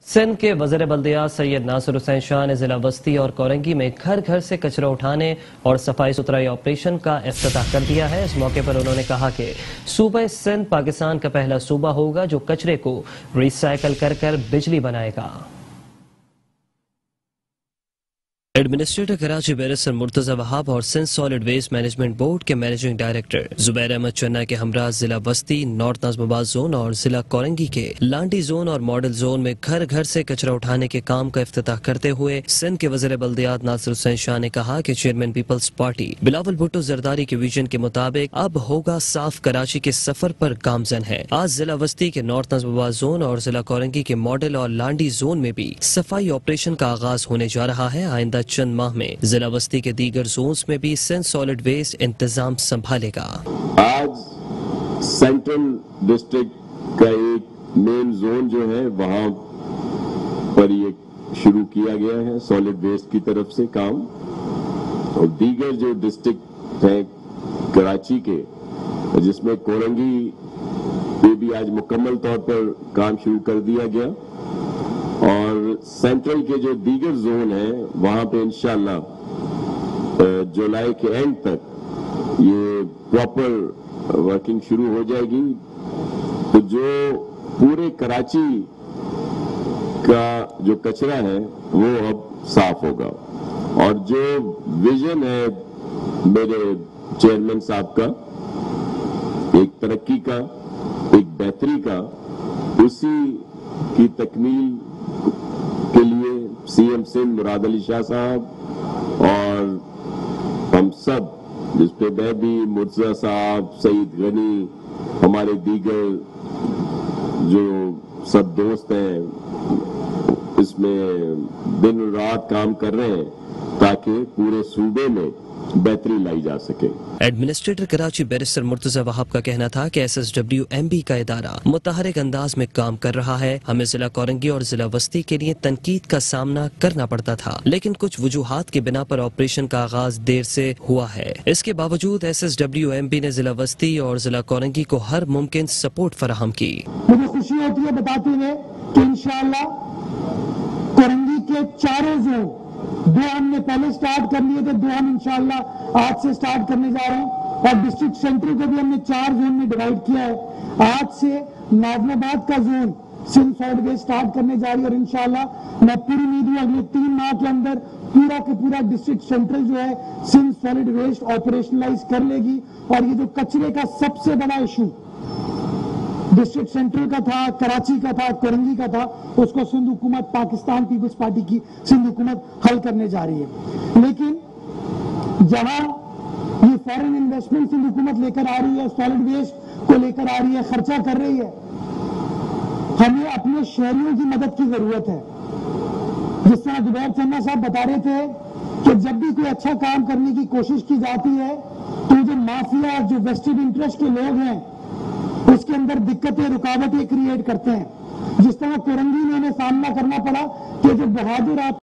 سندھ کے وزیر بلدیات سید ناصر حسین شاہ نے ضلع وسطی اور کورنگی میں گھر گھر سے کچرا اٹھانے اور صفائی ستھرائی آپریشن کا افتتاح کر دیا ہے۔ اس موقع پر انہوں نے کہا کہ صوبہ سندھ پاکستان کا پہلا صوبہ ہوگا جو کچرے کو ری سائیکل کر بجلی بنائے گا۔ ایڈمنسٹریٹر کراچی بیرسٹر مرتضی وہاب اور Sindh solid waste management board کے منیجنگ ڈائریکٹر زبیر احمد چنہ کے ہمراہ ضلع وسطی، نارتھ نظم آباد زون اور ضلع کورنگی کے لانڈی زون اور ماڈل زون میں گھر گھر سے کچرا اٹھانے کے کام کا افتتاح کرتے ہوئے سندھ کے وزیر بلدیات ناصر حسین شاہ نے کہا کہ چیئرمین پیپلز پارٹی بلاول بھٹو زرداری کے ویژن کے مطابق اب ہوگا صاف کراچی کے سفر پر گامزن ہے۔ آج ضلع وسطی کے نارتھ نظم آباد زون اور ضلع کورنگی کے ماڈل اور لانڈی زون میں بھی صفائی آپریشن کا آغاز ہونے جا رہا ہے۔ آئندہ چند ماہ میں ضلع وسطی کے دیگر زونز میں بھی سندھ سالڈ ویسٹ انتظام سنبھالے گا۔ آج سینٹرل ڈسٹرکٹ کا ایک مین زون جو ہے وہاں پر یہ شروع کیا گیا ہے سالڈ ویسٹ کی طرف سے کام، اور دیگر جو ڈسٹرکٹ ہیں کراچی کے جس میں کورنگی پہ بھی آج مکمل طور پر کام شروع کر دیا گیا، اور سینٹرل کے جو دیگر زون ہیں وہاں پہ انشاءاللہ جولائی کے اینڈ تک یہ پراپر ورکنگ شروع ہو جائے گی، تو جو پورے کراچی کا جو کچرا ہے وہ اب صاف ہوگا، اور جو ویژن ہے میرے چیئرمین صاحب کا ایک ترقی کا، ایک بہتری کا، اسی کی تکمیل کے لیے سی ایم سندھ مراد علی شاہ صاحب اور ہم سب، جس پہ میں بھی، مرتضی صاحب، سعید غنی، ہمارے دیگر جو سب دوست ہیں، اس میں دن رات کام کر رہے ہیں تاکہ پورے صوبے میں بہتری لائی جا سکے۔ ایڈمنسٹریٹر کراچی بیرسٹر مرتضی وہاب کا کہنا تھا کہ SSWMB کا ادارہ متحرک انداز میں کام کر رہا ہے۔ ہمیں ضلع کورنگی اور ضلع وسطی کے لیے تنقید کا سامنا کرنا پڑتا تھا، لیکن کچھ وجوہات کی بنا پر آپریشن کا آغاز دیر سے ہوا ہے۔ اس کے باوجود SSWMB نے ضلع وسطی اور ضلع کورنگی کو ہر ممکن سپورٹ فراہم کی۔ مجھے خوشی ہوتی ہے بتاتے ہوئے کہ انشاءاللہ کورنگی کے چاروں زون، دو ہم نے پہلے سٹارٹ کر لیے تھے، دو ہم انشاءاللہ آج سے سٹارٹ کرنے جا رہے ہیں، اور ڈسٹرکٹ سینٹر کو بھی ہم نے 4 زون میں ڈیوائیڈ کیا ہے۔ آج سے ناظم آباد کا zone Sindh solid waste start کرنے جا رہی ہے، اور انشاءاللہ میں پوری امید ہوں اگلے 3 ماہ کے اندر پورا کے پورا ڈسٹرکٹ سینٹرل جو ہے سندھ سالڈ ویسٹ آپریشنلائز کر لے گی، اور یہ جو کچرے کا سب سے بڑا ایشو ڈسٹرکٹ سینٹرل کا تھا، کراچی کا تھا، کورنگی کا تھا، اس کو سندھ حکومت، پاکستان پیپلز پارٹی کی سندھ حکومت حل کرنے جا رہی ہے۔ لیکن جہاں یہ فارن انویسٹمنٹ سندھ حکومت لے کر آ رہی ہے، سالڈ ویسٹ کو لے کر آ رہی ہے، خرچہ کر رہی ہے، ہمیں اپنے شہریوں کی مدد کی ضرورت ہے۔ جس طرح زبیر چنہ صاحب بتا رہے تھے کہ جب بھی کوئی اچھا کام کرنے کی کوشش کی جاتی ہے تو جو مافیا، جو ویسٹڈ انٹرسٹ کے لوگ ہیں، اس کے اندر دقتیں، رکاوٹیں کریٹ کرتے ہیں۔ جس طرح کورنگی میں ہمیں سامنا کرنا پڑا کہ جو بہادر آپ